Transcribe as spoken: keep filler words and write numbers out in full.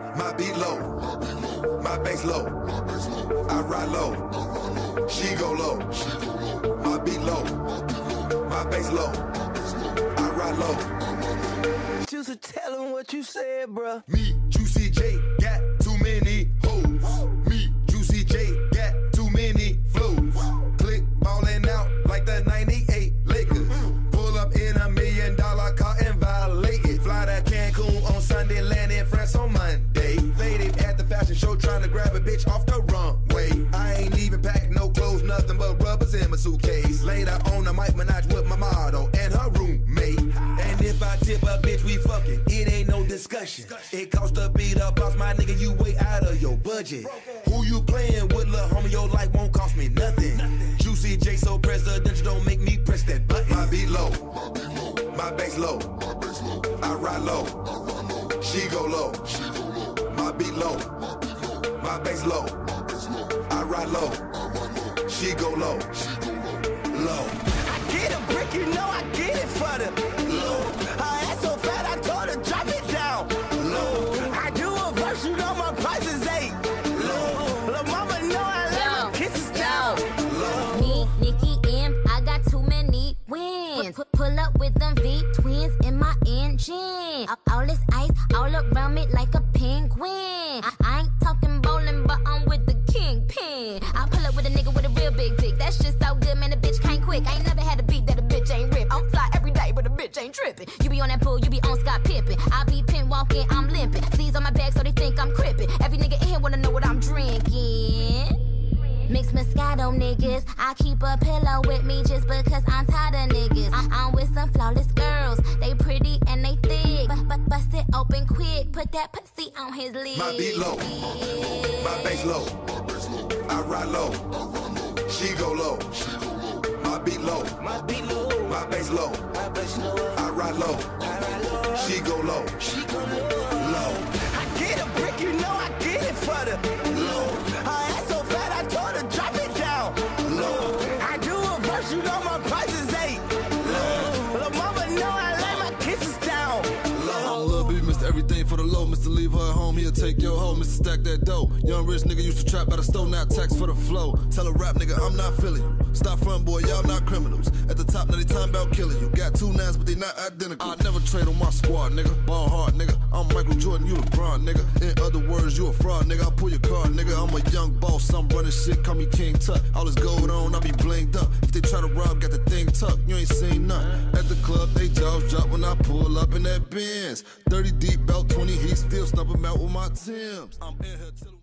My beat low, my bass low. I ride low, she go low. My beat low, my bass low. I ride low. Juicy, tell him what you said, bruh. Me, Juicy J, got too many hoes. Me, Juicy J, got too many flows. Click ballin' out like the ninety-eight Lakers. Pull up in a million dollar car and violate it. Fly to Cancun on Sunday, land in France on Monday. Faded at the fashion show trying to grab a bitch off the runway. I ain't even packed no clothes, nothing but rubbers in my suitcase. Later on I might menage with my model and her roommate. And if I tip a bitch, we fucking, it ain't no discussion. It costs to beat up boss, my nigga, you way out of your budget. Who you playing with, lil' homie, your life won't cost me nothing. Juicy J so presidential, don't make me press that button. My beat low, my bass low. I ride low, she go low. My beat low, my bass low. I ride low, she go low. Low. I get a brick, you know I get it for the low. Her ass so fat, I told her drop it down. Low. I do a verse, you know my price is eight. Low. Lil' mama know I let my kisses down. Low. Me, Nikki M, I got too many wins. Put, pull up with them V twins in my engine. All, all this ice all around me like a penguin. I, I ain't talking bowling, but I'm with the kingpin. I pull up with a nigga with a real big dick. That's just so good, man. The bitch can't quick. I ain't never had a beat that a bitch ain't rip. I'm fly every day, but a bitch ain't tripping. You be on that pool, you be on Scott Pippen. I be pin walking, I'm limping. Sleeves on my back, so they think I'm crippin'. Every nigga in here wanna know what I'm drinking. Mixed Moscato niggas. I keep a pillow with me just because I'm tired of niggas. I I'm with some flawless girls. They pretty and they thick. But, but bust it open quick. Put that pussy on his lid. My beat low, my bass low. I ride low, she go low. My beat low, My beat low, my bass low. my bass low. I ride low, I ride low, she go low. she go low. Low. I get a brick, you know I get it for the low. Her ass so fat, I told her drop it down. Low. I do a verse, you know my price is eight. Low. Lil' mama know I lay my kisses down. I'm Lil B, Mister Everything for the low. Mister Leave her at home, he'll take your hoe. Mister Stack that dough. Young rich nigga used to trap by the stove, now tax for the flow. Tell a rap nigga, I'm not feeling you. Stop front boy, y'all not criminals. At the top, now they time about killing you. Got two nines, but they not identical. I never trade on my squad, nigga. Ball hard, nigga. I'm Michael Jordan, you LeBron, nigga. In other words, you a fraud, nigga. I'll pull your card, nigga. I'm a young boss, I'm running shit, call me King Tut. All this gold on, I be blinged up. If they try to rob, got the thing tucked, you ain't seen none. At the club, they jaws drop when I pull up in that Benz. thirty deep, belt twenty heat, still snuff 'em out with my Timbs. I'm in here till